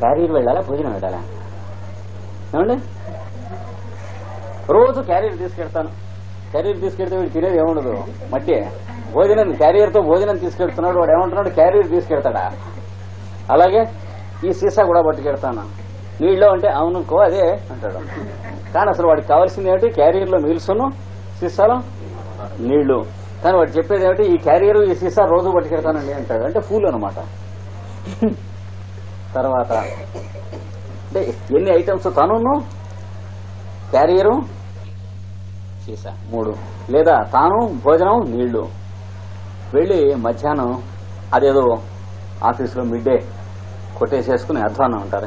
Career వెళ్ళాలా భోజనం వెళ్ళాలా? ఏమండి, రోజు క్యారీర్ తీసుకెళ్తాను. క్యారీర్ తీసుకెళ్తే వీడు తినేది ఏముండదు, మట్టి. భోజనం క్యారియర్తో భోజనం తీసుకెళ్తున్నాడు, వాడు ఏమంటున్నాడు, క్యారీర్ తీసుకెళ్తాడా? అలాగే ఈ సీసా కూడా పట్టుకెళ్తాను, నీళ్ళు అంటే అవునుకో అదే అంటాడు. కానీ అసలు వాడికి కావాల్సింది ఏమిటి, క్యారియర్లో మీల్సును సీసాలో నీళ్లు. కానీ వాడు చెప్పేది ఏమిటి, ఈ క్యారియర్ ఈ సీసా రోజు పట్టుకెళ్తానండి అంటాడు. అంటే ఫూల్ అనమాట. తర్వాత అంటే ఎన్ని ఐటమ్స్, తను క్యారియరు సీసా 3, లేదా తాను భోజనం నీళ్లు. వెళ్ళి మధ్యాహ్నం అదేదో ఆఫీసులో మిడ్ డే కొట్టేసేసుకుని అధ్వానం ఉంటారు,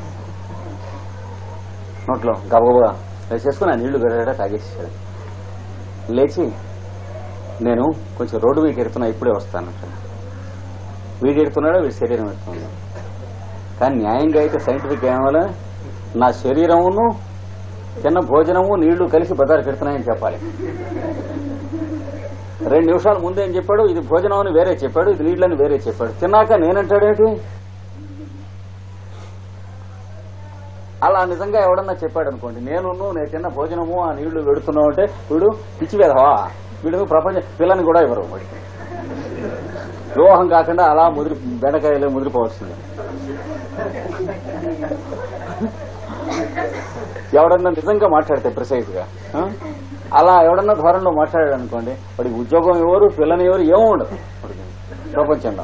నోట్లో గబగబా వేసేసుకుని ఆ నీళ్లు గడగడ తాగేసేసాడు. లేచి నేను కొంచెం రోడ్డు మీకు ఎడుతున్నా, ఇప్పుడే వస్తాను. వీడు ఎడుతున్నాడో వీడి శరీరం ఎడుతుంది. కానీ న్యాయంగా అయితే సైంటిఫిక్ ఏమో నా శరీరమును చిన్న భోజనము నీళ్లు కలిసి బజారుకి ఎడుతున్నాయని చెప్పాలి. 2 నిమిషాల ముందే ఏం చెప్పాడు, ఇది భోజనం అని వేరే చెప్పాడు, ఇది నీళ్ళని వేరే చెప్పాడు. తిన్నాక నేనంటాడేంటి? అలా నిజంగా ఎవడన్నా చెప్పాడు అనుకోండి, నేను తిన్న భోజనము ఆ నీళ్లు వెడుతున్నావు అంటే వీడు పిచ్చివేదవా, వీడు ప్రపంచ పిల్లని కూడా ఇవ్వరు. వాడికి వివాహం కాకుండా అలా బెండకాయలే ముదిరిపోవచ్చింది. ఎవడన్నా నిజంగా మాట్లాడితే ప్రిసైజ్ గా అలా ఎవడన్నా ధోరణిలో మాట్లాడాడు అనుకోండి, వాడికి ఉద్యోగం ఎవరు, పిల్లని ఎవరు, ఏమో ఉండదు ప్రపంచంలో.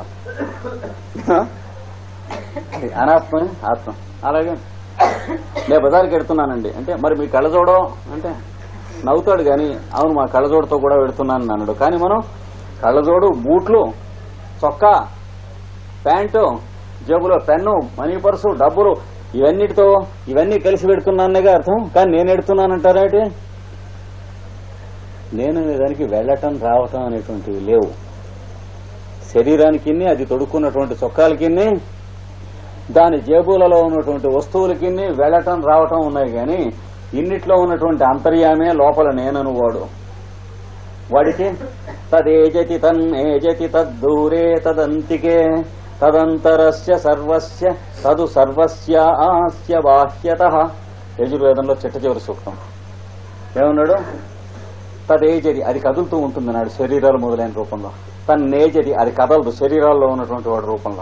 అనాత్మ ఆత్మ. అలాగే నేను బజార్కి వెడుతున్నానండి అంటే, మరి మీ కళ్ళజోడో అంటే నవ్వుతాడు కానీ, అవును మా కళ్ళజోడుతో కూడా వెడుతున్నాను అన్నాడు. కానీ మనం కళ్ళజోడు, బూట్లు, చొక్కా, ప్యాంటు, జేబులో పెన్ను, మనీ పర్సు, డబ్బులు, ఇవన్నీ కలిసి పెడుతున్నానుగా అర్థం. కానీ నేను ఎడుతున్నానంటారేంటి? నేను దానికి వెళ్ళటం రావటం అనేటువంటివి లేవు. శరీరానికి అది తొడుక్కున్నటువంటి చొక్కాలకి, దాని జేబులలో ఉన్నటువంటి వస్తువులకి వెళ్ళటం రావటం ఉన్నాయి. కానీ ఇన్నిట్లో ఉన్నటువంటి అంతర్యామే లోపల నేనను వాడు. వాడికి తదేజతి తన్నేజతి తద్దూరే తదంతికే తదంతరస్య సర్వస్య తదు సర్వస్యాస్య బాహ్యతః. యజుర్వేదంలో చిట్ట సూక్తం ఏమన్నాడు? తదేజతి, అది కదులుతూ ఉంటుందన్నాడు శరీరాలు మొదలైన రూపంలో. తన్నేజతి, అది కదలదు శరీరాల్లో ఉన్నటువంటి వాడి రూపంలో.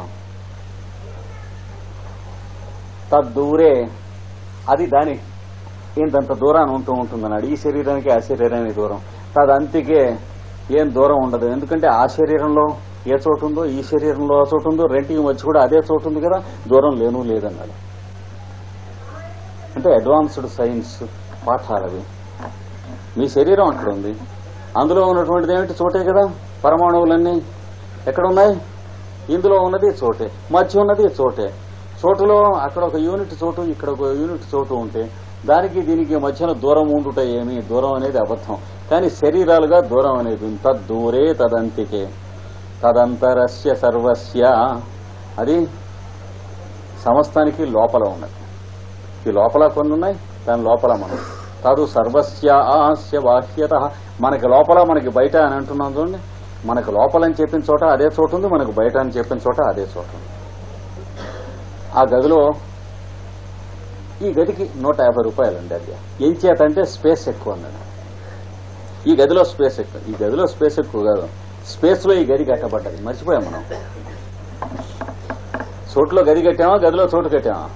తద్దూరే, అది దాని ఇంతంత దూరాన్ని ఉంటూ ఉంటుందన్నాడు. ఈ శరీరానికి ఆ శరీరానికి దూరం. తదంతికే, ఏం దూరం ఉండదు. ఎందుకంటే ఆ శరీరంలో ఏ చోటు ఉందో ఈ శరీరంలో ఆ చోటు ఉందో, రెంటికి మధ్య కూడా అదే చోటు ఉంది కదా, దూరం లేదన్నాడు. అంటే అడ్వాన్స్డ్ సైన్స్ పాఠాలవి. మీ శరీరం అక్కడ ఉంది, అందులో ఉన్నటువంటిది ఏమిటి, చోటే కదా. పరమాణువులన్నీ ఎక్కడున్నాయి? ఇందులో ఉన్నది చోటే, మధ్య ఉన్నది చోటే. చోటులో అక్కడ ఒక యూనిట్ చోటు, ఇక్కడ ఒక యూనిట్ చోటు ఉంటే దానికి దీనికి మధ్యన దూరం ఉండుట ఏమి, దూరం అనేది అబద్ధం. కానీ శరీరాలుగా దూరం అనేది తద్దూరే తదంతికే తదంతరస్య సర్వస్య, అది సమస్తానికి లోపల ఉన్నది. ఈ లోపల కొన్ని ఉన్నాయి, దాని లోపల మనం. తదు సర్వస్యాస్య బాహ్యతః, మనకి లోపల మనకి బయట అని అంటున్నాం చూడండి. మనకు లోపలని చెప్పిన చోట అదే చోటు ఉంది, మనకు బయట అని చెప్పిన చోట అదే చోటు ఉంది. ఆ గదిలో, ఈ గదికి 150 రూపాయలు అండి. అది ఏం చేతంటే స్పేస్ ఎక్కువ అన్నాడు. ఈ గదిలో స్పేస్ ఎక్కువ. ఈ గదిలో స్పేస్ ఎక్కువ కాదు, స్పేస్ లో ఈ గది కట్టబడ్డది. మర్చిపోయాం మనం. చోట్లో గది కట్టామా, గదిలో చోటు కట్టామా?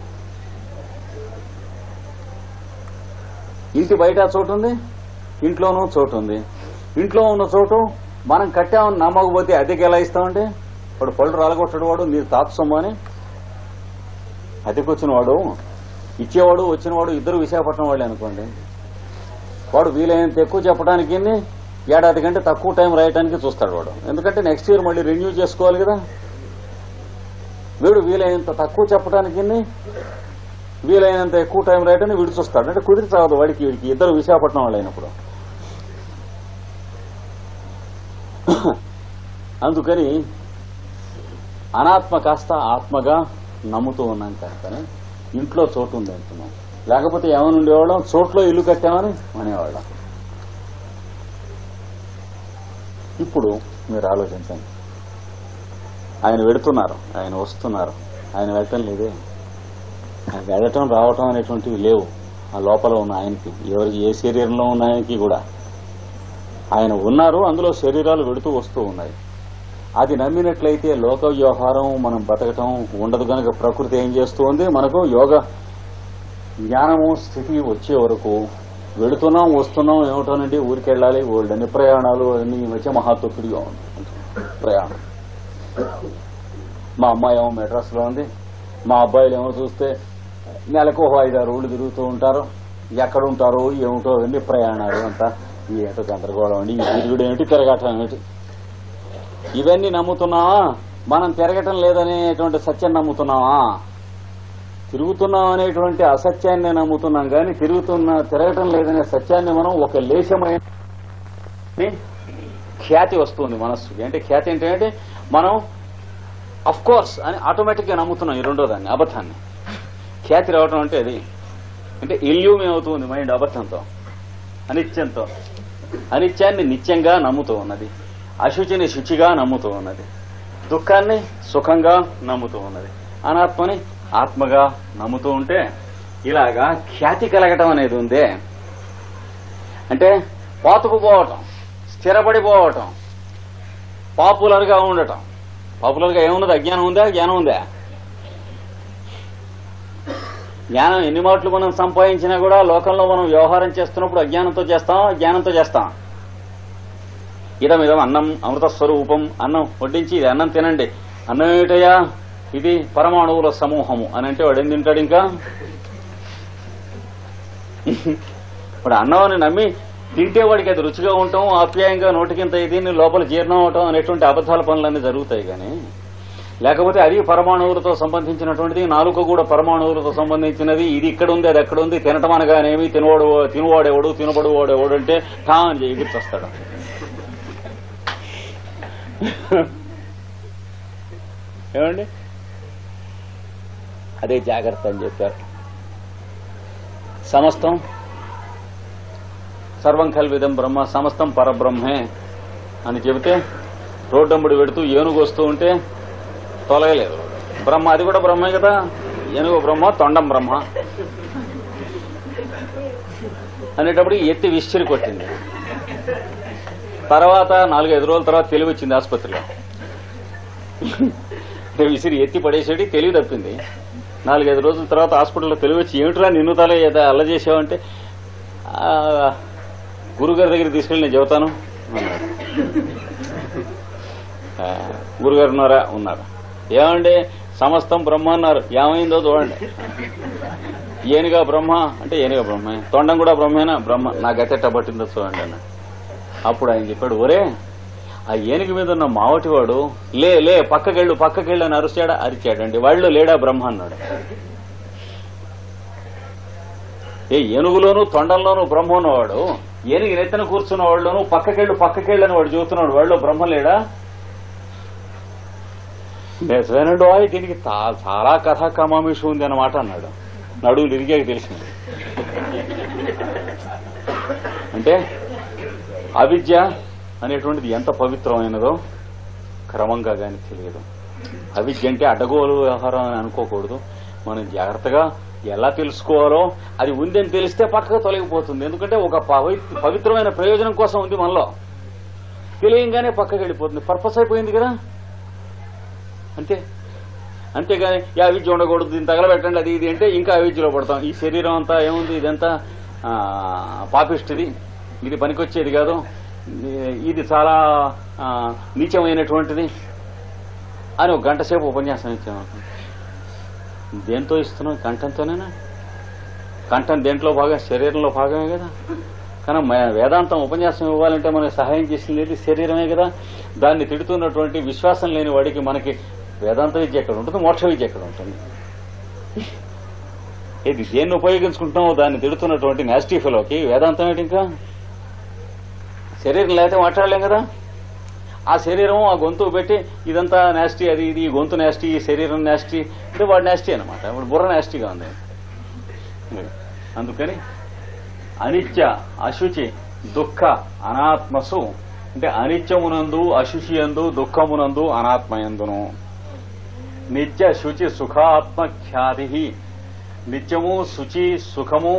ఇంటి బయట చోటు ఉంది, ఇంట్లోనూ చోటు ఉంది. ఇంట్లో ఉన్న చోటు మనం కట్టామని నమ్మకపోతే అద్దెకి ఎలా ఇస్తామంటే, వాడు పళ్ళు రాలగొట్టడు, వాడు మీరు తాత్సొమ్ము అని. అద్దెకొచ్చిన వాడు, ఇచ్చేవాడు, వచ్చినవాడు ఇద్దరు విశాఖపట్నం వాళ్ళే అనుకోండి. వాడు వీలైనంత ఎక్కువ చెప్పడానికి ఏడాది కంటే తక్కువ టైం రాయడానికి చూస్తాడు వాడు. ఎందుకంటే నెక్స్ట్ ఇయర్ మళ్ళీ రెన్యూ చేసుకోవాలి కదా. వీడు వీలైనంత తక్కువ చెప్పడానికి వీలైనంత ఎక్కువ టైం రాయటాన్ని వీడు చూస్తాడు. అంటే కుదిరి చావదు వాడికి, వీడికి ఇద్దరు విశాఖపట్నం వాళ్ళు అయినప్పుడు. అందుకని అనాత్మ కాస్త ఆత్మగా నమ్ముతూ ఉన్నాం కాస్తనే ఇంట్లో చోటు ఉంది అంటున్నాం. లేకపోతే ఏమని ఉండేవాళ్ళం, చోట్లో ఇల్లు కట్టామని అనేవాళ్ళం. ఇప్పుడు మీరు ఆలోచించండి, ఆయన వెడుతున్నారు, ఆయన వస్తున్నారు, ఆయన వెళ్ళటం లేదే. వెళ్ళటం రావటం అనేటువంటివి లేవు ఆ లోపల ఉన్న ఆయనకి. ఎవరికి ఏ శరీరంలో ఉన్న ఆయనకి కూడా ఆయన ఉన్నారు, అందులో శరీరాలు వెడుతూ వస్తూ ఉన్నాయి. అది నమ్మినట్లయితే లోక వ్యవహారం మనం బతకటం ఉండదు. కనుక ప్రకృతి ఏం చేస్తూ ఉంది, మనకు యోగ జ్ఞానము స్థితి వచ్చే వరకు వెళుతున్నాం వస్తున్నాం ఏమిటోనండి, ఊరికెళ్ళాలి ఓల్డ్ అన్ని ప్రయాణాలు అన్ని మధ్య మహాతొక్కుడిగా ఉంది ప్రయాణం. మా అమ్మాయి ఏమో మెడ్రాస్ లో ఉంది, మా అబ్బాయిలు ఏమో చూస్తే నెలకు 5-6 ఊళ్ళు తిరుగుతూ ఉంటారు. ఎక్కడుంటారో ఏమిటో అన్ని ప్రయాణాలు అంతా ఏమిటో గందరగోళం అండి. ఈ తిరుగుడు ఏమిటి, తిరగటం ఏమిటి, ఇవన్నీ నమ్ముతున్నావా? మనం తిరగటం లేదనేటువంటి సత్యం నమ్ముతున్నావా? తిరుగుతున్నాం అనేటువంటి అసత్యాన్ని నమ్ముతున్నాం కానీ తిరగటం లేదనే సత్యాన్ని మనం ఒక లేశమైన ఖ్యాతి వస్తుంది మనస్సుకి. అంటే ఖ్యాతి ఏంటంటే మనం అఫ్ కోర్స్ అని ఆటోమేటిక్ గా నమ్ముతున్నాం ఈ రెండో దాన్ని, అబద్ధాన్ని. ఖ్యాతి రావటం అంటే అది అంటే ఇల్యూమ్ ఏమవుతుంది మైండ్ అబద్ధంతో, అనిత్యంతో. అనిత్యాన్ని నిత్యంగా నమ్ముతూ ఉన్నది, అశుచిని శుచిగా నమ్ముతూ ఉన్నది, దుఃఖాన్ని సుఖంగా నమ్ముతూ ఉన్నది, అనాత్మని ఆత్మగా నమ్ముతూ ఉంటే ఇలాగా ఖ్యాతి కలగటం అనేది ఉందే. అంటే పాతుకుపోవటం, స్థిరపడిపోవటం, పాపులర్ గా ఉండటం. పాపులర్ గా ఏమున్నది? అజ్ఞానం ఉందా? జ్ఞానం ఉందా? జ్ఞానం ఎన్ని మాటలు మనం సంపాదించినా కూడా లోకంలో మనం వ్యవహారం చేస్తున్నప్పుడు అజ్ఞానంతో చేస్తాం, జ్ఞానంతో చేస్తాం. ఇదం అన్నం అమృత స్వరూపం, అన్నం వడ్డించి ఇది అన్నం తినండి. అన్నం ఏమిటయ్యా? ఇది పరమాణువుల సమూహము అని అంటే వాడు ఏం తింటాడు? ఇంకా వాడు అన్నం అని నమ్మి తింటే వాడికి అది రుచిగా ఉండటం, ఆప్యాయంగా నోటికింత దీన్ని లోపల జీర్ణం అవటం అనేటువంటి అబద్ధాల పనులన్నీ జరుగుతాయి. కానీ లేకపోతే అది పరమాణువులతో సంబంధించినటువంటిది, నాలుక కూడా పరమాణువులతో సంబంధించినది. ఇది ఇక్కడ ఉంది, అది ఎక్కడ ఉంది, తినటం అనగానేమి, తినువాడెవడు తినబడువాడెవడు అంటే ఠా అని ఎగిరిచొస్తాడు. ఏమండి? అదే జాగ్రత్త అని చెప్పారు. సమస్తం సర్వం కల్విదం బ్రహ్మ, సమస్తం పరబ్రహ్మే అని చెబితే రోడ్డంబడి పెడుతూ ఏనుగు వస్తూ ఉంటే తొలగలేదు బ్రహ్మ. అది కూడా బ్రహ్మే కదా. ఏనుగు బ్రహ్మ, తొండం బ్రహ్మ అనేటప్పుడు ఎత్తి విసిరి కొట్టింది. తర్వాత 4-5 రోజుల తర్వాత తెలివి వచ్చింది ఆసుపత్రిలో. విసిరి ఎత్తి పడేసేది తెలివి తప్పింది. 4-5 రోజుల తర్వాత హాస్పిటల్లో తెలివి వచ్చి ఏమిట్రా నిన్ను తల అల్ల చేసావంటే గురుగారి దగ్గర తీసుకెళ్ళి నేను చెబుతాను అన్నాడు. గురుగారు ఉన్నారా? ఉన్నారు. ఏమండి సమస్తం బ్రహ్మ అన్నారు, ఏమైందో చూడండి. ఏనుగా బ్రహ్మ అంటే ఏనుగా బ్రహ్మే, తొండం కూడా బ్రహ్మేనా? బ్రహ్మ. నా గతెట్ట పట్టిందో చూడండి అన్న. అప్పుడు ఆయన చెప్పాడు, ఒరే ఆ ఏనుగు మీద ఉన్న మావటివాడు లే పక్కకెళ్ళు అని అరిచాడండి. వాళ్ళు లేడా బ్రహ్మ అన్నాడు. ఏనుగులోనూ తొండంలోనూ బ్రహ్మ ఉన్నవాడు, ఏనుగు నెత్తన కూర్చున్న వాళ్ళలోనూ పక్కకెళ్ళు అని వాడు చూస్తున్నాడు, వాళ్ళు బ్రహ్మ లేడా? నిజమేనండు, దీనికి చాలా కథా కమామిషి ఉంది అన్నమాట అన్నాడు. నడువులు ఇరిగాక తెలిసింది. అంటే అవిద్య అనేటువంటిది ఎంత పవిత్రమైనదో క్రమంగా కానీ తెలియదు. అవిద్య అంటే అడ్డగోలు వ్యవహారం అని అనుకోకూడదు. మనం జాగ్రత్తగా ఎలా తెలుసుకోవాలో అది ఉందని తెలిస్తే పక్కగా తొలగిపోతుంది. ఎందుకంటే ఒక పవిత్రమైన ప్రయోజనం కోసం ఉంది మనలో, తెలియంగానే పక్కకి వెళ్ళిపోతుంది. పర్పస్ అయిపోయింది కదా అంతే. అంతేగాని ఈ అవిద్య ఉండకూడదు, దీన్ని తగలబెట్టండి అది ఇది అంటే ఇంకా అవిద్యలో పడతాం. ఈ శరీరం అంతా ఏముంది, ఇదంతా పాపిష్టిది, ఇది పనికొచ్చేది కాదు, ఇది చాలా నీచమైనటువంటిది అని ఒక గంట సేపు ఉపన్యాసం ఇచ్చాము. దేంతో ఇస్తున్నాం? కంఠంతోనేనా? కంఠం దేంట్లో భాగం? శరీరంలో భాగమే కదా. కానీ వేదాంతం ఉపన్యాసం ఇవ్వాలంటే మనకు సహాయం చేసింది శరీరమే కదా. దాన్ని తిడుతున్నటువంటి విశ్వాసం లేని వాడికి మనకి వేదాంత విద్య ఎక్కడ ఉంటుంది, మోక్ష విద్య ఎక్కడ ఉంటుంది? ఇది దేన్ని ఉపయోగించుకుంటున్నామో దాన్ని తిడుతున్నటువంటి నాస్టీ ఫెలోకి వేదాంతం ఏంటి? ఇంకా శరీరం లేకపోతే మాట్లాడలేం కదా. ఆ శరీరం ఆ గొంతు పెట్టి ఇదంతా నాస్టీ, అది ఇది గొంతు నాస్టీ, ఈ శరీరం నాస్టీ అంటే వాడు నాస్టీ అనమాట. ఇప్పుడు బుర్ర నాస్టీగా ఉంది. అందుకని అనిత్య అశుచి దుఃఖ అనాత్మసు అంటే అనిత్యమునందు అశుచియందు దుఃఖమునందు అనాత్మయందును నిత్య శుచి సుఖాత్మ ఖ్యాతి నిత్యము, శుచి, సుఖము,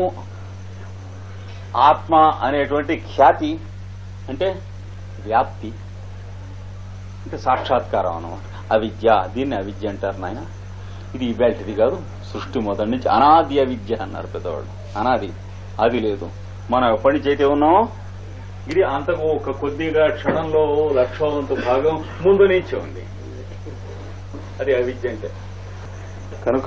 ఆత్మ అనేటువంటి ఖ్యాతి అంటే వ్యాప్తి అంటే సాక్షాత్కారం అన్నమాట. అవిద్య, దీన్ని అవిద్య అంటారు నాయన. ఇది ఇవాల్టిది కాదు, సృష్టి మొదటి నుంచి అనాది అవిద్య అన్నారు పెద్దవాళ్ళు. అనాది, అది లేదు. మనం ఎప్పటి నుంచి అయితే ఉన్నామో ఇది అంతకు ఒక కొద్దిగా క్షణంలో 1,00,000వ భాగం ముందు నుంచి ఉంది. అది అవిద్య అంటే. కనుక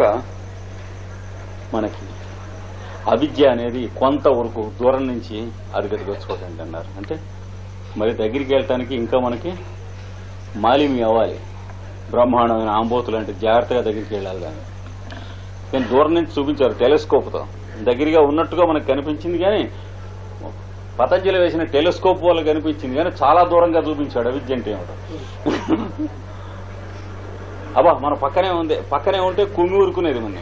మనకి అవిద్య అనేది కొంతవరకు దూరం నుంచి అదిగదిగా చూడండి అన్నారు. అంటే మరి దగ్గరికి వెళ్ళటానికి ఇంకా మనకి మాలిమి అవ్వాలి, బ్రహ్మాండమైన ఆంబోతులు అంటే జాగ్రత్తగా దగ్గరికి వెళ్ళాలి. కానీ దూరం నుంచి చూపించారు టెలిస్కోప్తో. దగ్గరగా ఉన్నట్టుగా మనకు కనిపించింది కానీ పతంజలి వేసిన టెలిస్కోప్ వల్ల కనిపించింది కానీ చాలా దూరంగా చూపించాడు అవిద్య అంటే ఏమిటో. అబ్బా మన పక్కనే ఉంది, పక్కనే ఉంటే కుమ్మి ఊరుకునేది మన.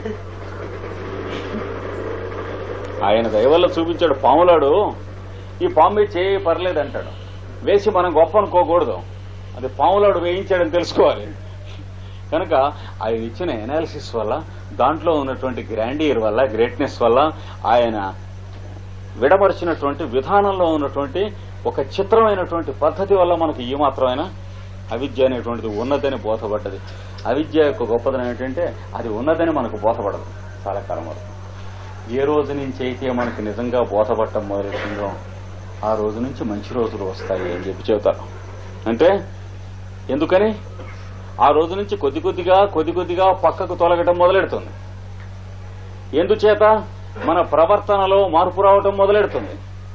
ఆయన దయవల్ల చూపించాడు. పాములాడు ఈ పాము మీద చేయి పర్లేదు అంటాడు, వేసి మనం గొప్ప అనుకోకూడదు. అది పాములాడు వేయించాడని తెలుసుకోవాలి. కనుక ఆయన ఇచ్చిన ఎనాలిసిస్ వల్ల, దాంట్లో ఉన్నటువంటి గ్రాండియర్ వల్ల, గ్రేట్నెస్ వల్ల, ఆయన విడమర్చినటువంటి విధానంలో ఉన్నటువంటి ఒక చిత్రమైనటువంటి పద్ధతి వల్ల మనకు ఈ మాత్రమైన అవిద్య అనేటువంటిది ఉన్నదని బోధపడ్డది. అవిద్య యొక్క గొప్పదనం ఏంటంటే అది ఉన్నదని మనకు బోధపడదు చాలా కాలం వరకు. ఏ రోజు నుంచి అయితే మనకి నిజంగా బోధపడటం మొదలెట్టిందో ఆ రోజు నుంచి మంచి రోజులు వస్తాయి అని చెప్పి చెబుతారు. అంటే ఎందుకని ఆ రోజు నుంచి కొద్ది కొద్దిగా పక్కకు తొలగటం మొదలెడుతుంది. ఎందుచేత మన ప్రవర్తనలో మార్పు రావటం మొదలెడుతుంది.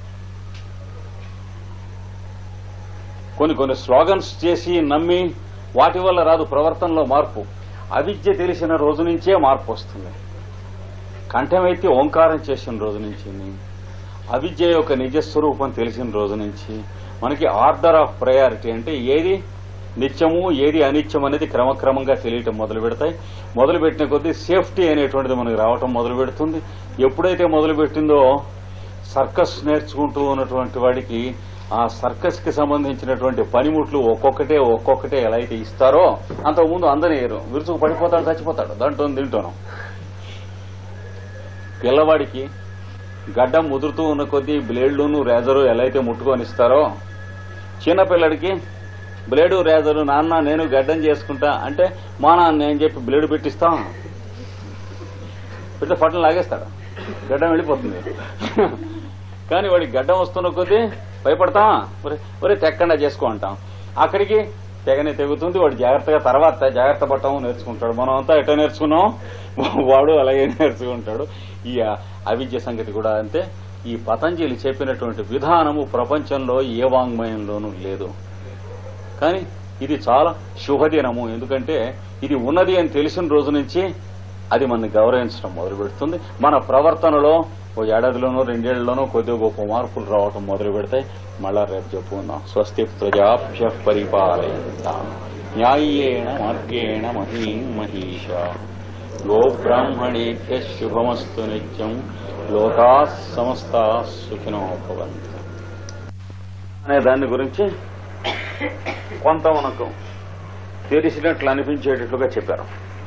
కొన్ని స్లోగన్స్ చేసి నమ్మి వాటి వల్ల రాదు ప్రవర్తనలో మార్పు. అవిద్య తెలిసిన రోజు నుంచే మార్పు వస్తుంది. కంఠమెత్తి ఓంకారం చేసిన రోజు నుంచి, అవిద్య యొక్క నిజస్వరూపం తెలిసిన రోజు నుంచి మనకి ఆర్డర్ ఆఫ్ ప్రయారిటీ అంటే ఏది నిత్యము ఏది అనిత్యం అనేది క్రమక్రమంగా తెలియటం మొదలు పెడతాయి. మొదలుపెట్టిన కొద్దీ సేఫ్టీ అనేటువంటిది మనకు రావటం మొదలు పెడుతుంది. ఎప్పుడైతే మొదలుపెట్టిందో సర్కస్ నేర్చుకుంటూ ఉన్నటువంటి వాడికి ఆ సర్కస్ కి సంబంధించినటువంటి పనిముట్లు ఒక్కొక్కటే ఎలా అయితే ఇస్తారో అంతకుముందు అందనేయరు, విరుచుకు పడిపోతాడు, చచ్చిపోతాడు దాంట్లో తింటాను. పిల్లవాడికి గడ్డం ముదురుతూ ఉన్న కొద్దీ బ్లేడ్లును రేజరు ఎలా అయితే ముట్టుకొని ఇస్తారో, చిన్నపిల్లడికి బ్లేడు రేజరు నాన్న నేను గడ్డం చేసుకుంటా అంటే మా నాన్న నేను చెప్పి బ్లేడు పెట్టిస్తాం, పెద్ద పట్టణం లాగేస్తాడు, గడ్డం వెళ్ళిపోతుంది. కానీ వాడికి గడ్డం వస్తున్న కొద్దీ భయపడతాం, ఒరే తెక్కండా చేసుకో అంటాం. అక్కడికి తెగనే తెగుతుంది. వాడు జాగ్రత్త పడటం నేర్చుకుంటాడు. మనం అంతా ఎట్లా నేర్చుకున్నాం, వాడు అలాగే నేర్చుకుంటాడు. ఈ అవిద్య సంగతి కూడా అంతే. ఈ పతంజలి చెప్పినటువంటి విధానము ప్రపంచంలో ఏ వాంగ్మయంలోనూ లేదు. కానీ ఇది చాలా శుభదినము. ఎందుకంటే ఇది ఉన్నది అని తెలిసిన రోజు నుంచి అది మనని గౌరవించడం మొదలు పెడుతుంది. మన ప్రవర్తనలో ఓ ఏడాదిలోనో 2 ఏళ్లలోనో కొద్దిగా గొప్ప మార్పులు రావటం మొదలు పెడతాయి. మళ్ళా రేపు చెప్పుకుందాం. స్వస్తి ప్రజాభ్యః పరిపాలయంతాం న్యాయేణ మార్గేణ మహీం మహీషా గోబ్రాహ్మణేభ్యః శుభమస్తు నిత్యం లోకాః సమస్తాః సుఖినో భవంతు అనే దాని గురించి కొంత మనకు తెలిసినట్లు అనిపించేటట్లుగా చెప్పారు.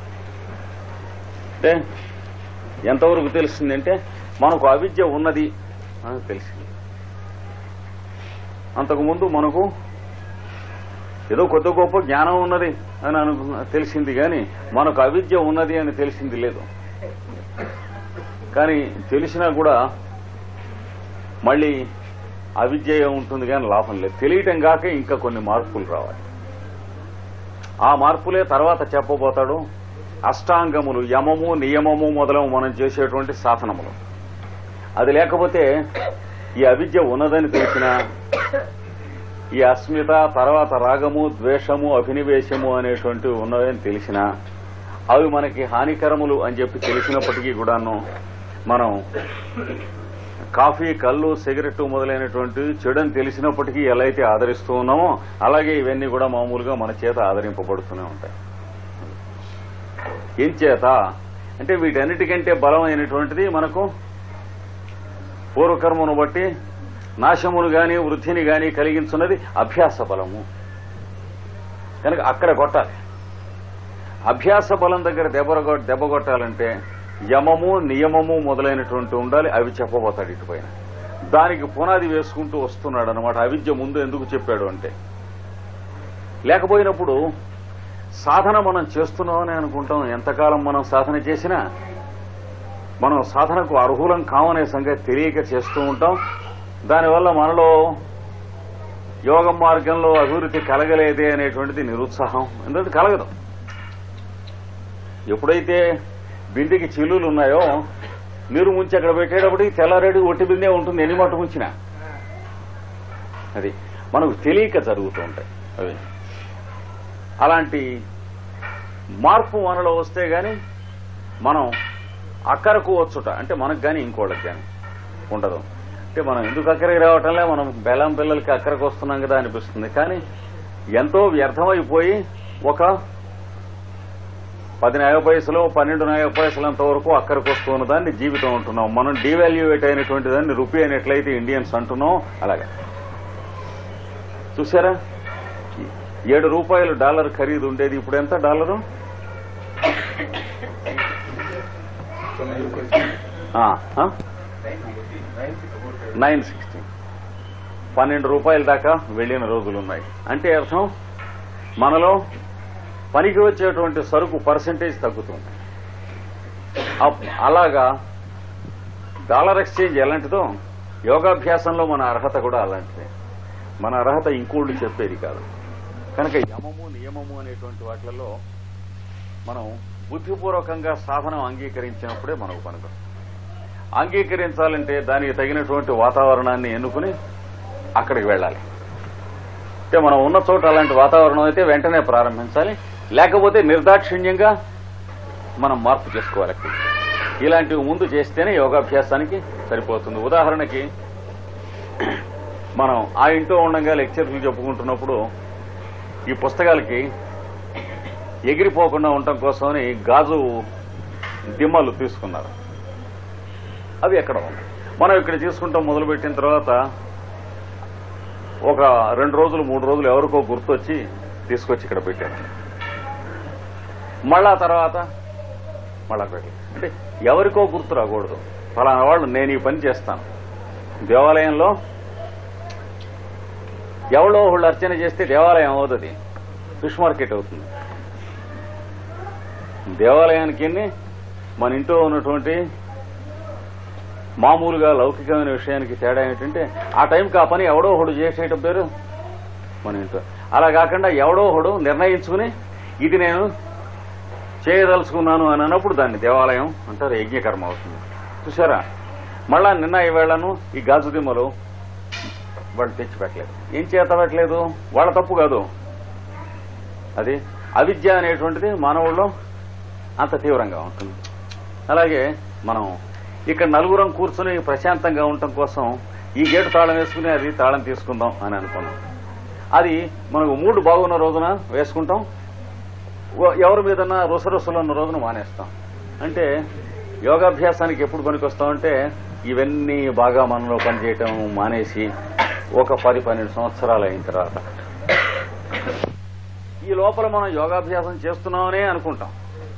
అంటే ఎంతవరకు తెలిసిందంటే మనకు అవిద్య ఉన్నది అని తెలిసింది. అంతకుముందు మనకు ఏదో కొద్ది గొప్ప జ్ఞానం ఉన్నది అని తెలిసింది, కానీ మనకు అవిద్య ఉన్నది అని తెలిసింది లేదు. కానీ తెలిసినా కూడా మళ్ళీ అవిద్య ఉంటుంది కానీ లాభం లేదు. తెలియటం కాక ఇంకా కొన్ని మార్పులు రావాలి. ఆ మార్పులే తర్వాత చెప్పబోతాడు. అష్టాంగములు, యమము నియమము మొదలము మనం చేసేటువంటి సాధనములు. అది లేకపోతే ఈ అవిద్య ఉన్నదని తెలిసినా, ఈ అస్మిత తర్వాత రాగము ద్వేషము అభినివేశము అనేటువంటివి ఉన్నదని తెలిసినా, అవి మనకి హానికరములు అని చెప్పి తెలిసినప్పటికీ కూడాను మనం కాఫీ కళ్ళు సిగరెట్ మొదలైనటువంటి చెడుని తెలిసినప్పటికీ ఎలా అయితే ఆదరిస్తూ ఉన్నామో అలాగే ఇవన్నీ కూడా మామూలుగా మన చేత ఆదరింపబడుతూనే ఉంటాయి. ఏం చేత అంటే వీటన్నిటికంటే బలమైనటువంటిది మనకు పూర్వకర్మను బట్టి నాశమును గాని వృద్ధిని గాని కలిగించున్నది అభ్యాస బలము. కనుక అక్కడ కొట్టాలి. అభ్యాస బలం దగ్గర దెబ్బ కొట్టాలంటే యమము నియమము మొదలైనటువంటి ఉండాలి. అవి చెప్పబోతాడు ఇటు పైన. దానికి పునాది వేసుకుంటూ వస్తున్నాడు అనమాట. అవిద్య ముందు ఎందుకు చెప్పాడు అంటే, లేకపోయినప్పుడు సాధన మనం చేస్తున్నామని అనుకుంటాం. ఎంతకాలం మనం సాధన చేసినా మనం సాధనకు అర్హులం కామనే సంగతి తెలియక చేస్తూ ఉంటాం. దానివల్ల మనలో యోగ మార్గంలో అభివృద్ధి కలగలేదే అనేటువంటిది నిరుత్సాహం. ఎందుకంటే కలగదు. ఎప్పుడైతే బిందెకి చిల్లులు ఉన్నాయో నీరు ముంచి అక్కడ పెట్టేటప్పటికి తెల్లారేడు ఒట్టి బిందే ఉంటుంది, ఎన్ని మట్టు ముంచినా. అది మనకు తెలియక జరుగుతూ ఉంటాయి అవి. అలాంటి మార్పు మనలో వస్తే గాని మనం అక్కరకు వచ్చుట అంటే మనకు గాని ఇంకోళ్ళకి గాని ఉండదు. అంటే మనం ఎందుకు అక్కడికి రావటంలే, మనం బెల్లం పిల్లలకి అక్కడికి వస్తున్నాం కదా అనిపిస్తుంది. కానీ ఎంతో వ్యర్థమైపోయి ఒక 10 నయ పైసలు 12 నయ పైసలంత వరకు అక్కడికి వస్తూ ఉన్న దాన్ని జీవితం అంటున్నాం. మనం డివాల్యుయేట్ అయినటువంటి దాన్ని రూపీ అయినట్లయితే ఇండియన్స్ అంటున్నాం. అలాగా చూసారా, $7 ఖరీదు ఉండేది, ఇప్పుడు ఎంత డాలరు? 960. 12 రూపాయల దాకా వెళ్లిన రోజులున్నాయి. అంటే అర్థం మనలో పనికి వచ్చేటువంటి సరుకు పర్సెంటేజ్ తగ్గుతుంది. అలాగా డాలర్ ఎక్స్చేంజ్ ఎలాంటిదో యోగాభ్యాసంలో మన అర్హత కూడా అలాంటిదే. మన అర్హత ఇంకోళ్ళు చెప్పేది కాదు. కనుక యమము నియమము అనేటువంటి వాటిలలో మనం బుద్ధిపూర్వకంగా సాధనం అంగీకరించినప్పుడే మనకు పనికి. అంగీకరించాలంటే దానికి తగినటువంటి వాతావరణాన్ని ఎన్నుకుని అక్కడికి వెళ్ళాలి. అంటే మనం ఉన్న చోట అలాంటి వాతావరణం అయితే వెంటనే ప్రారంభించాలి. లేకపోతే నిర్దాక్షిణ్యంగా మనం మార్పు చేసుకోవాలి. ఇలాంటివి ముందు చేస్తేనే యోగాభ్యాసానికి సరిపోతుంది. ఉదాహరణకి మనం ఆ ఇంట్లో ఉండగా లెక్చర్లు చెప్పుకుంటున్నప్పుడు ఈ పుస్తకాలకి ఎగిరిపోకుండా ఉండటం కోసమని గాజు దిమ్మలు తీసుకున్నారు. అవి ఎక్కడ ఉన్నాయి. మనం ఇక్కడ తీసుకుంటాం. మొదలుపెట్టిన తర్వాత ఒక 2 రోజులు 3 రోజులు ఎవరికో గుర్తొచ్చి తీసుకొచ్చి ఇక్కడ పెట్టారు. మళ్ళా తర్వాత మళ్ళా పెట్టి అంటే ఎవరికో గుర్తు రాకూడదు. ఫలానా వాళ్ళు నేను ఈ పని చేస్తాను. దేవాలయంలో ఎవరో వాళ్ళు అర్చన చేస్తే దేవాలయం అవుతుంది, ఫిష్ మార్కెట్ అవుతుంది. దేవాలయానికి మన ఇంట్లో ఉన్నటువంటి మామూలుగా లౌకికమైన విషయానికి తేడా ఏంటంటే ఆ టైంకి ఆ పని ఎవడో ఒకడు చేసేయటం పేరు మన ఇంట్లో. అలా కాకుండా ఎవడో ఒకడు నిర్ణయించుకుని ఇది నేను చేయదలుచుకున్నాను అని అన్నప్పుడు దాన్ని దేవాలయం అంటారు, యజ్ఞకర్మ అవుతుంది. చూసారా, మళ్ళా నిన్న ఈవేళను ఈ గాజు దిమ్మలు వాళ్ళు తెచ్చిపెట్టలేదు. ఏం చేత పెట్టలేదు? వాళ్ళ తప్పు కాదు. అది అవిద్య అనేటువంటిది మానవుల్లో అంత తీవ్రంగా ఉంటుంది. అలాగే మనం ఇక్కడ నలుగురం కూర్చుని ప్రశాంతంగా ఉండటం కోసం ఈ గేటు తాళం వేసుకుని అది తాళం తీసుకుందాం అని అనుకున్నాం. అది మనకు మూడు బాగున్న రోజున వేసుకుంటాం, ఎవరి మీదన్నా రుసరుసలు ఉన్న రోజున మానేస్తాం. అంటే యోగాభ్యాసానికి ఎప్పుడు పనికొస్తామంటే ఇవన్నీ బాగా మనలో పనిచేయటం మానేసి ఒక 10-12 సంవత్సరాలు అయిన తర్వాత ఈ లోపల మనం యోగాభ్యాసం చేస్తున్నామనే అనుకుంటాం.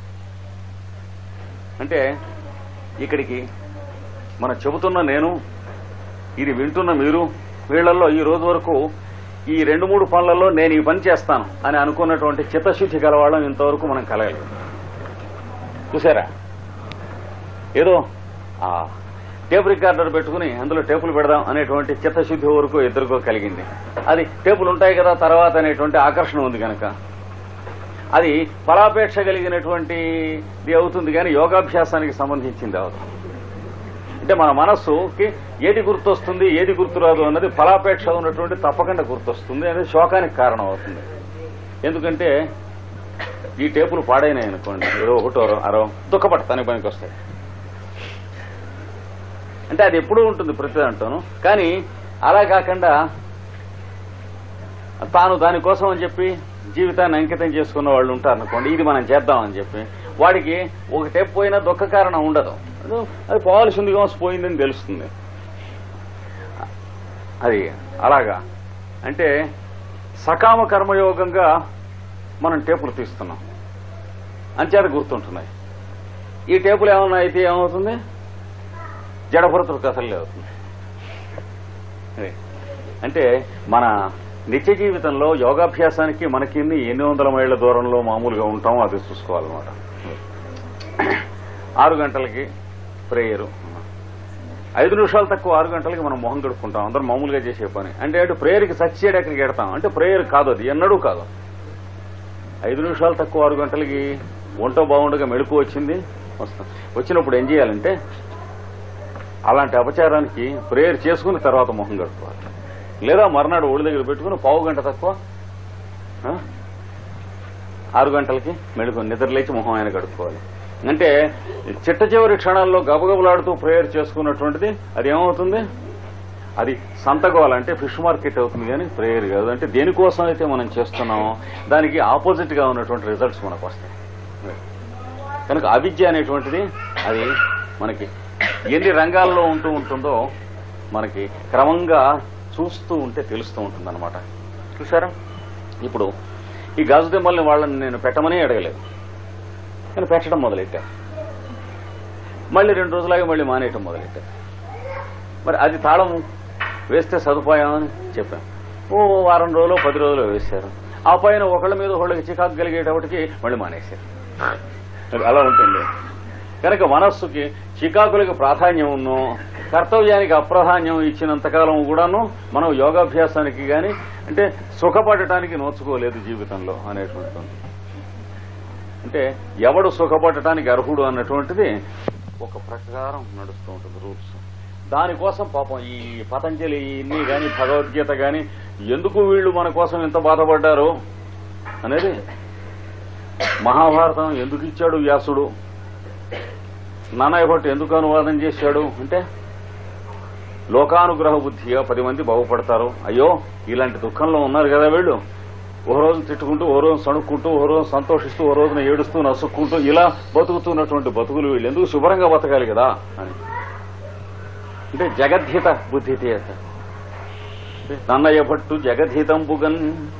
అంటే ఇక్కడికి మనం చెబుతున్న నేను, ఇది వింటున్న మీరు, వీళ్లలో ఈ రోజు వరకు ఈ 2-3 పనులలో నేను ఈ పని చేస్తాను అని అనుకున్నటువంటి చిత్తశుద్ధి గలవాళ్ళం ఇంతవరకు మనం కలగలేదు. చూసారా, ఏదో టేప్ రికార్డర్ పెట్టుకుని అందులో టేపులు పెడదాం అనేటువంటి చిత్తశుద్ధి వరకు ఇద్దరికో కలిగింది. అది టేపులు ఉంటాయి కదా తర్వాత అనేటువంటి ఆకర్షణ ఉంది కనుక అది ఫలాపేక్ష కలిగినటువంటిది అవుతుంది, కానీ యోగాభ్యాసానికి సంబంధించింది అవుతుంది. అంటే మన మనస్సుకి ఏది గుర్తొస్తుంది ఏది గుర్తురాదు అన్నది ఫలాపేక్ష ఉన్నటువంటి తప్పకుండా గుర్తొస్తుంది అనేది శోకానికి కారణం అవుతుంది. ఎందుకంటే ఈ టేపులు పాడైనాయి అనుకోండి, ఏదో ఒకటో అరో దుఃఖపడతానికి పనికి వస్తాయి. అంటే అది ఎప్పుడూ ఉంటుంది ప్రతి దాంట్లోనూ. కానీ అలా కాకుండా తాను దానికోసం అని చెప్పి జీవితాన్ని అంకితం చేసుకున్న వాళ్ళు ఉంటారనుకోండి, ఇది మనం చేద్దామని చెప్పి వాడికి ఒక టేప్ పోయినా దుఃఖ కారణం ఉండదు. అది పోవాల్సింది పోయిందని తెలుస్తుంది. అది అలాగా. అంటే సకామ కర్మయోగంగా మనం టేపులు తీస్తున్నాం, అంచేత గుర్తుంటున్నాయి. ఈ టేపులు ఏమన్నా అయితే ఏమవుతుంది? జడభరతుడు కథలే అవుతుంది. అంటే మన నిత్య జీవితంలో యోగాభ్యాసానికి మనకి ఎన్ని వందల మైళ్ల దూరంలో మామూలుగా ఉంటామో అది చూసుకోవాలన్నమాట. 6 గంటలకి ప్రేయరు, 5 నిమిషాలు తక్కువ 6 గంటలకి మనం మొహం కడుక్కుంటాం. అందరం మామూలుగా చేసే పని. అంటే ప్రేయర్కి సచ్చేడు ఎక్కడికి ఎడతాం అంటే ప్రేయర్ కాదు, అది ఎన్నడూ కాదు. 5 నిమిషాలు తక్కువ 6 గంటలకి ఒంటో బాగుండగా మెళుకు వచ్చింది, వస్తాం. వచ్చినప్పుడు ఏం చేయాలంటే అలాంటి అపచారానికి ప్రేయర్ చేసుకుని తర్వాత మొహం కడుక్కోవాలి. లేదా మర్నాడు ఒడి దగ్గర పెట్టుకుని 1/2 గంట తక్కువ 6 గంటలకి మెళుకు నిద్రలేచి మొహం ఆయన కడుక్కోవాలి. అంటే చిట్ట చివరి క్షణాల్లో గబగబలాడుతూ ప్రేయర్ చేసుకున్నటువంటిది అది ఏమవుతుంది? అది సంతగోళ, అంటే ఫిష్ మార్కెట్ అవుతుంది కానీ ప్రేయర్ కాదు. అంటే దేనికోసం అయితే మనం చేస్తున్నామో దానికి ఆపోజిట్ గా ఉన్నటువంటి రిజల్ట్స్ మనకు వస్తాయి. కనుక అవిద్య అనేటువంటిది అది మనకి ఎన్ని రంగాల్లో ఉంటుందో మనకి క్రమంగా చూస్తూ ఉంటే తెలుస్తూ ఉంటుంది అనమాట. చూసారా, ఇప్పుడు ఈ గాజు దిమ్మల్ని వాళ్ళని నేను పెట్టమని అడగలేదు, కానీ పెట్టడం మొదలెట్టా. మళ్ళీ 2 రోజులాగా మళ్ళీ మానేయటం మొదలెట్టా. మరి అది తాళం వేస్తే సదుపాయం అని చెప్పాను. వారం రోజులు 10 రోజులు వేశారు. ఆ పైన ఒకళ్ళ మీద ఒకళ్ళకి చికాకు కలిగేటప్పటికి మళ్ళీ మానేశారు. అలా ఉంటుంది. కనుక మనస్సుకి చికాకులకి ప్రాధాన్యం ఉన్నో కర్తవ్యానికి అప్రాధాన్యం ఇచ్చినంతకాలం కూడాను మనం యోగాభ్యాసానికి గాని అంటే సుఖపడటానికి నోచుకోలేదు జీవితంలో అనేటువంటిది. అంటే ఎవడు సుఖపడటానికి అర్హుడు అన్నటువంటిది ఒక ప్రకారం నడుస్తూ ఉంటుంది, రూల్స్. దానికోసం పాపం ఈ పతంజలి ఇన్ని గాని భగవద్గీత గాని ఎందుకు వీళ్ళు మన కోసం ఎంత బాధపడ్డారు అనేది, మహాభారతం ఎందుకు ఇచ్చాడు వ్యాసుడు, నానాయ భట్టు ఎందుకు అనువాదం చేశాడు అంటే లోకానుగ్రహ బుద్ధిగా 10 మంది బాగుపడతారు. అయ్యో ఇలాంటి దుఃఖంలో ఉన్నారు కదా వీళ్ళు, ఓ రోజు తిట్టుకుంటూ, ఓ రోజు సణుక్కుంటూ, ఓ రోజు సంతోషిస్తూ, ఓ రోజున ఏడుస్తూ నసుక్కుంటూ ఇలా బతుకుతున్నటువంటి బతుకులు వీళ్ళు ఎందుకు శుభ్రంగా బతకాలి కదా అని. అంటే జగద్హిత బుద్ధి తీయత నన్నయ్య భట్టు జగద్హితంబుగన్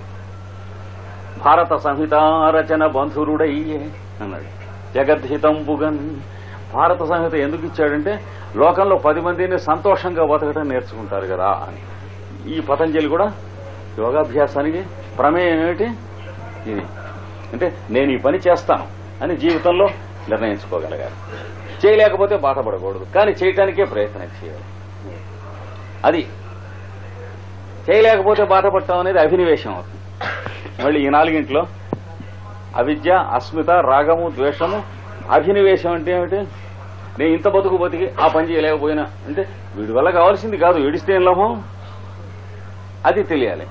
భారత సంహిత రచన బంధురుడయ్యే అన్నాడు. జగద్హితంబుగన్ భారత సంహిత ఎందుకు ఇచ్చాడంటే లోకంలో 10 మందిని సంతోషంగా బతకడం నేర్చుకుంటారు కదా అని. ఈ పతంజలి కూడా యోగాభ్యాసానికి ప్రమేయం ఏమిటి? ఇది అంటే నేను ఈ పని చేస్తాను అని జీవితంలో నిర్ణయించుకోగలగాలి. చేయలేకపోతే బాధపడకూడదు, కానీ చేయటానికే ప్రయత్నం చేయాలి. అది చేయలేకపోతే బాధపడటం అనేది అభినివేశం అవుతుంది. మళ్ళీ ఈ 4 అవిద్య, అస్మిత, రాగము, ద్వేషము, అభినివేశం అంటే ఏమిటి? నేను ఇంత బతుకు బతికి ఆ పని చేయలేకపోయినా అంటే వీడి వల్ల కావాల్సింది కాదు, ఏడిస్తే ఏం లాభం అది తెలియాలి.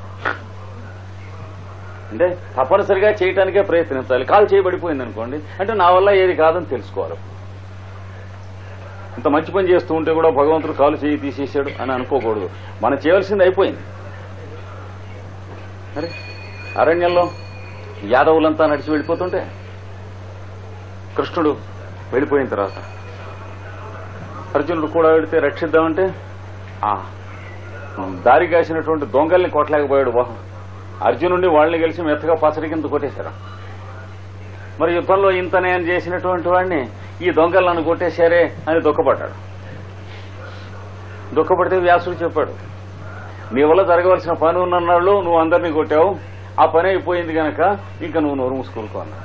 అంటే తప్పనిసరిగా చేయటానికే ప్రయత్నించాలి. కాలు చేయబడిపోయింది అనుకోండి అంటే నా వల్ల ఏది కాదని తెలుసుకోవాలి. ఇంత మంచి పని చేస్తూ ఉంటే కూడా భగవంతుడు కాలు చేయి తీసేశాడు అని అనుకోకూడదు. మనం చేయవలసింది అయిపోయింది. మరి అరణ్యంలో యాదవులంతా నడిచి వెళ్ళిపోతుంటే కృష్ణుడు వెళ్ళిపోయిన తర్వాత అర్జునుడు కూడా వెళితే రక్షిద్దామంటే దారి కాసినటువంటి దొంగల్ని కొట్టలేకపోయాడు. అర్జునుడిని వాళ్ళని కలిసి మెత్తగా పసరి కింద కొట్టేశారు. మరి యుద్ధంలో ఇంత నేను చేసినటువంటి వాడిని ఈ దొంగలను కొట్టేశారే అని దుఃఖపడ్డాడు. దుఃఖపడితే వ్యాసుడు చెప్పాడు, నీ వల్ల జరగవలసిన పని ఉన్నన్నాళ్ళు నువ్వు అందరినీ కొట్టావు, ఆ పని అయిపోయింది కనుక ఇంకా నువ్వు నోరు మూసుకూరుకో అన్నాడు.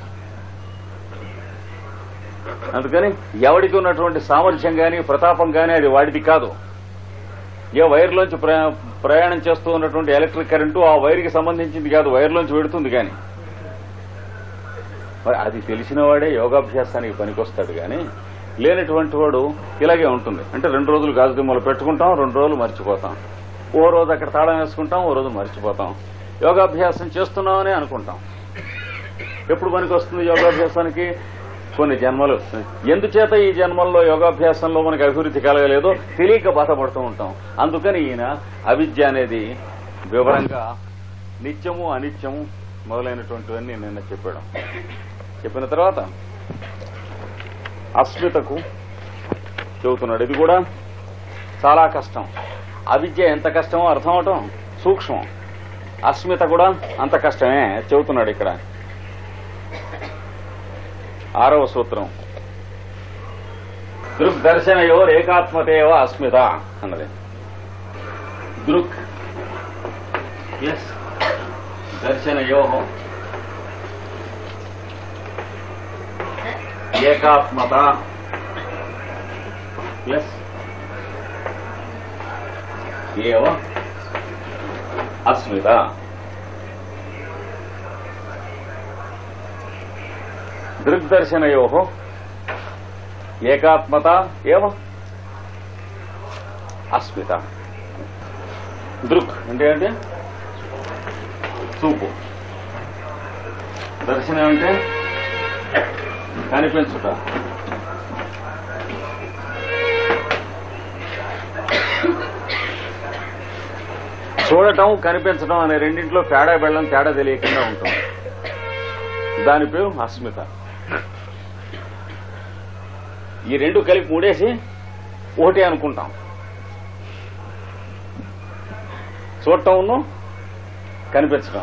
అందుకని ఎవడికి ఉన్నటువంటి సామర్థ్యం గాని ప్రతాపం గాని అది వాడిది కాదు. ఏ వైర్లోంచి ప్రయాణం చేస్తూ ఉన్నటువంటి ఎలక్ట్రిక్ కరెంటు ఆ వైర్కి సంబంధించింది కాదు, వైర్లోంచి వెడుతుంది. కానీ మరి అది తెలిసిన వాడే యోగాభ్యాసానికి పనికొస్తాడు. కానీ లేనటువంటి వాడు ఇలాగే ఉంటుంది. అంటే 2 రోజులు గాజు దిమ్మలు పెట్టుకుంటాం, 2 రోజులు మర్చిపోతాం. ఓ రోజు అక్కడ తాళం వేసుకుంటాం, ఓ రోజు మర్చిపోతాం. యోగాభ్యాసం చేస్తున్నామని అనుకుంటాం. ఎప్పుడు పనికొస్తుంది యోగాభ్యాసానికి? కొన్ని జన్మలు. ఎందుచేత ఈ జన్మల్లో యోగాభ్యాసంలో మనకు అభివృద్ధి కలగలేదో తెలియక బాధపడుతూ ఉంటాం. అందుకని ఈయన అవిద్య అనేది వివరంగా నిత్యము అనిత్యము మొదలైనటువంటివన్నీ నిన్న చెప్పాడు. చెప్పిన తర్వాత అస్మితకు చెబుతున్నాడు. ఇది కూడా చాలా కష్టం. అవిద్య ఎంత కష్టమో అర్థం అవటం సూక్ష్మం. అస్మిత కూడా అంత కష్టమే చెబుతున్నాడు ఇక్కడ. 6వ సూత్రం దృగ్దర్శనయోర్ ఏకాత్మతేవ అస్మిత అన్నది. దృక్ ఎస్ దర్శనయో ఏకాత్మత ప్లస్ ఏవ అస్మిత. దృగ్దర్శనయో ఏకాత్మత ఏవ అస్మిత. దృక్ అంటే అంటే చూపు, దర్శనం అంటే కనిపించుట. చూడటం కనిపించడం అనే రెండింటిలో తేడా బెళ్ళం తేడా తెలియకుండా ఉంటుంది. దాని పేరు అస్మిత. ఈ రెండు కలిపి మూడేసి ఒకటి అనుకుంటాం. చూడటం కనిపించడం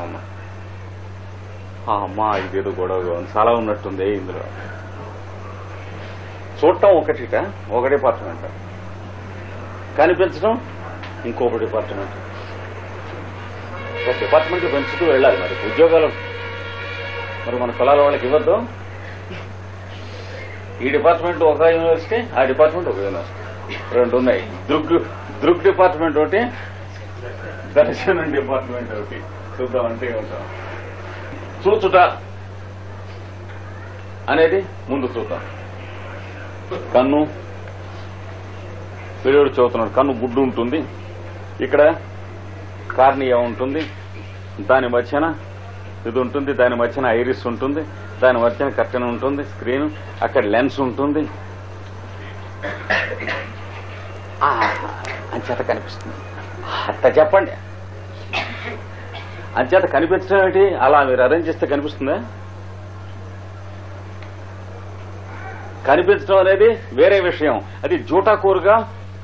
అమ్మా ఇదేదో గొడవ చాలా ఉన్నట్టుంది ఇందులో. చూడటం ఒక డిపార్ట్మెంట్, కనిపించడం ఇంకొక డిపార్ట్మెంట్. డిపార్ట్మెంట్ పెంచుతూ వెళ్ళాలి. మరి ఉద్యోగాలు మరి మన కులాల వాళ్ళకి ఇవ్వద్దు. ఈ డిపార్ట్మెంట్ ఒక యూనివర్సిటీ, ఆ డిపార్ట్మెంట్ ఒక యూనివర్సిటీ, రెండు ఉన్నాయి. దృక్ డిపార్ట్మెంట్ ఒకటి, దర్శనం డిపార్ట్మెంట్ ఒకటి. చూద్దామంటే ఉంటాం. చూచుట అనేది ముందు చూద్దాం. కన్ను పిల్లడు చదువుతున్నాడు. కన్ను గుడ్డు ఉంటుంది, ఇక్కడ కార్నియా ఉంటుంది, దాని మధ్యన ఇది ఉంటుంది, దాని మధ్యన ఐరిస్ ఉంటుంది, దాని మధ్యన కర్టెన్ ఉంటుంది, స్క్రీన్, అక్కడ లెన్స్ ఉంటుంది. అంచేత కనిపిస్తుంది. అట్లా చెప్పండి. అంచేత కనిపించడం ఏంటి? అలా మీరు అరేంజ్ చేస్తే కనిపిస్తుందా? కనిపించడం అనేది వేరే విషయం. అది జూటాకూరుగా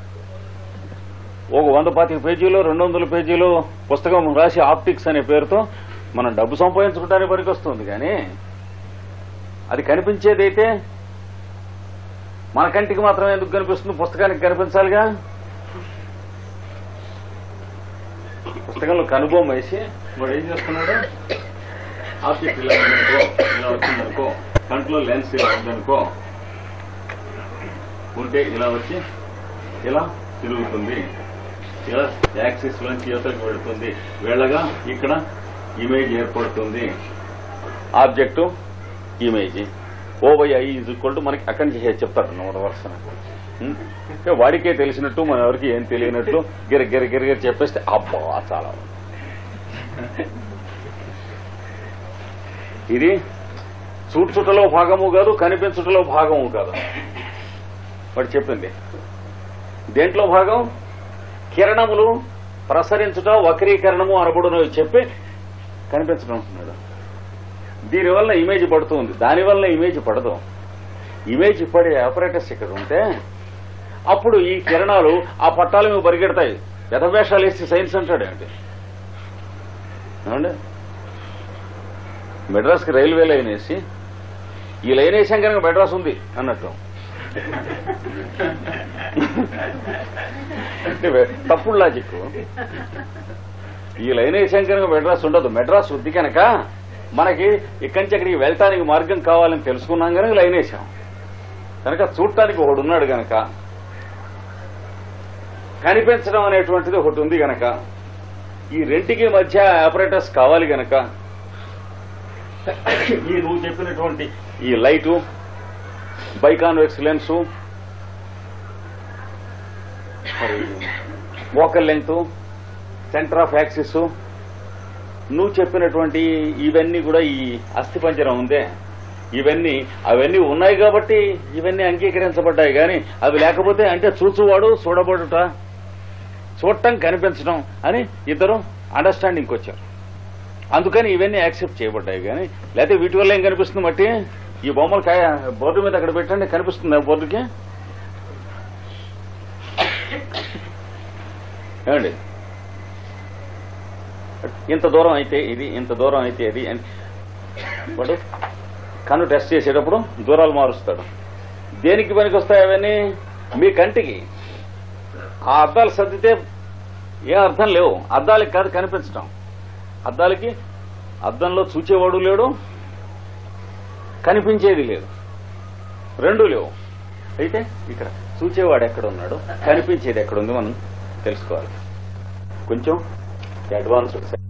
ఒక 125 పేజీలు 200 పేజీలు పుస్తకం రాసి ఆప్టిక్స్ అనే పేరుతో మనం డబ్బు సంపాదించుకోవడానికి పనికొస్తుంది. కానీ అది కనిపించేదైతే మన కంటికి మాత్రమే ఎందుకు కనిపిస్తుంది? పుస్తకానికి కనిపించాలిగా. పుస్తకంలో కనుబొమ్మ వేసి వాడు ఏం చేస్తున్నాడు? ఆబ్జెక్ట్ ఇలా ఉందనుకో, ఇలా వచ్చిందనుకో, కంట్లో లెన్స్ ఇలా ఉందనుకో, ఉంటే ఇలా వచ్చి ఇలా తిరుగుతుంది, ఇలా యాక్సిస్ లోంచి యువతలకు వెళుతుంది, వెళ్ళగా ఇక్కడ ఇమేజ్ ఏర్పడుతుంది. ఆబ్జెక్టు ఇమేజ్ ఓ/ఐ = మనకి అక్కడి నుంచి చెప్తాడు నోట్ వర్సన. వాడికే తెలిసినట్టు మన ఎవరికి ఏం తెలియనట్లు గిర చెప్పేస్తే అబ్బా చాలా. ఇది చూచుటలో భాగము కాదు, కనిపించుటలో భాగము కాదు. వాడు చెప్పింది దేంట్లో భాగం? కిరణములు ప్రసరించుట, వక్రీకరణము అనబడునవి చెప్పి కనిపించడం అంటున్నాడు. దీనివల్ల ఇమేజ్ పడుతుంది, దానివల్ల ఇమేజ్ పడదు. ఇమేజ్ పడే ఆపరేటర్స్ ఇక్కడ ఉంటే అప్పుడు ఈ కిరణాలు ఆ పట్టాల మీద పరిగెడతాయి. వ్యధవేషాలు వేసి సైన్స్ అంటాడు ఏంటి? ఏమండి, మెడ్రాస్కి రైల్వే లైన్ వేసి ఈ లైన్ వేసాం కనుక మెడ్రాస్ ఉంది అన్నట్టు. తప్పుడు లాజిక్. ఈ లైన్ వేసాం కనుక మెడ్రాస్ ఉండదు. మెడ్రాస్ ఉంది కనుక మనకి ఇక్కడి నుంచి అక్కడికి వెళ్ళటానికి మార్గం కావాలని తెలుసుకున్నాం కనుక లైన్ వేసాం. కనుక చూడటానికి ఒకడు ఉన్నాడు గనక, కనిపించడం అనేటువంటిది ఒకటి ఉంది గనక, ఈ రెంటికి మధ్య ఆపరేటర్స్ కావాలి గనక ఈ నువ్వు చెప్పినటువంటి ఈ light, biconvex lens, focal length, centre of axis, నువ్వు చెప్పినటువంటి ఇవన్నీ కూడా ఈ అస్థిపంజరం ఉందే, అవన్నీ ఉన్నాయి కాబట్టి ఇవన్నీ అంగీకరించబడ్డాయి. కానీ అవి లేకపోతే అంటే చూచువాడు చూడబడుట, చూడటం కనిపించడం అని ఇద్దరు అండర్స్టాండింగ్కి వచ్చారు. అందుకని ఇవన్నీ యాక్సెప్ట్ చేయబడ్డాయి. కానీ లేకపోతే వీటి వల్ల ఏం కనిపిస్తుంది? మట్టి ఈ బొమ్మలు బోర్డు మీద అక్కడ పెట్టండి, కనిపిస్తుంది ఆ బోర్డుకి. ఏమండి, ఇంత దూరం అయితే ఇది, ఇంత దూరం అయితే ఇది అని వాడు కన్ను టెస్ట్ చేసేటప్పుడు దూరాలు మారుస్తాడు. దేనికి పనికి వస్తాయి అవన్నీ? మీ కంటికి. ఆ అద్దాలు సర్దితే ఏం అర్థం లేవు. అద్దాలకి కాదు కనిపించటం. అద్దాలకి అద్దంలో చూచేవాడు లేడు, కనిపించేది లేదు, రెండూ లేవు. అయితే ఇక్కడ చూచేవాడు ఎక్కడ ఉన్నాడు, కనిపించేది ఎక్కడుంది మనం తెలుసుకోవాలి. కొంచెం అడ్వాన్స్డ్